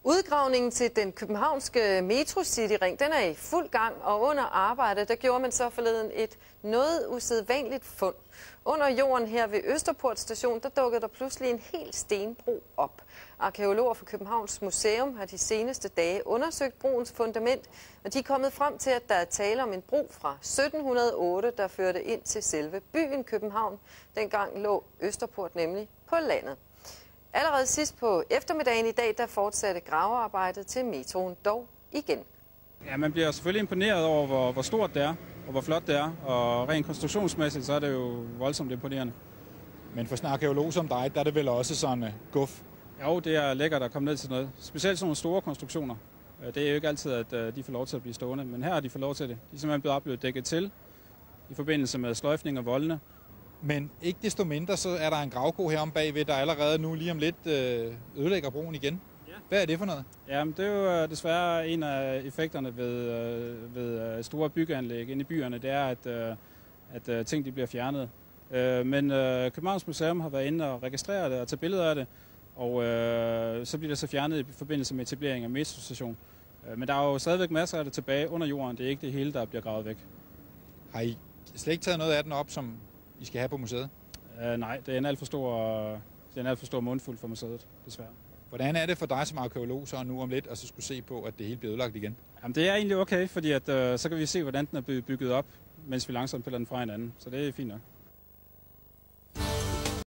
Udgravningen til den københavnske Metrocityring, den er i fuld gang, og under arbejdet, der gjorde man så forleden et noget usædvanligt fund. Under jorden her ved Østerport station, der dukkede der pludselig en hel stenbro op. Arkæologer fra Københavns Museum har de seneste dage undersøgt broens fundament, og de er kommet frem til, at der er tale om en bro fra 1708, der førte ind til selve byen København. Dengang lå Østerport nemlig på landet. Allerede sidst på eftermiddagen i dag, der fortsatte gravearbejdet til metroen dog igen. Ja, man bliver selvfølgelig imponeret over, hvor stort det er, og hvor flot det er. Og rent konstruktionsmæssigt, så er det jo voldsomt imponerende. Men for sådan en arkeolog som dig, der er det vel også sådan guf? Jo, det er lækkert at komme ned til noget. Specielt sådan nogle store konstruktioner. Det er jo ikke altid, at de får lov til at blive stående, men her har de fået lov til det. De er simpelthen blevet dækket til i forbindelse med sløjfning og voldene. Men ikke desto mindre, så er der en gravko herom bagved, der allerede nu lige om lidt ødelægger broen igen. Ja. Hvad er det for noget? Jamen, det er jo desværre en af effekterne ved store byggeanlæg inde i byerne, det er, at ting de bliver fjernet. Men Københavns Museum har været inde og registrere det og tage billeder af det, og så bliver det så fjernet i forbindelse med etablering af metrostation. Men der er jo stadigvæk masser af det tilbage under jorden, det er ikke det hele, der bliver gravet væk. Har I slet ikke taget noget af den op, som I skal have på museet? Nej, det er en alt for stor mundfuld for museet, desværre. Hvordan er det for dig som arkeolog så nu om lidt, og så skulle se på, at det hele bliver ødelagt igen? Jamen, det er egentlig okay, fordi så kan vi se, hvordan den er bygget op, mens vi langsomt piller den fra hinanden. Så det er fint nok.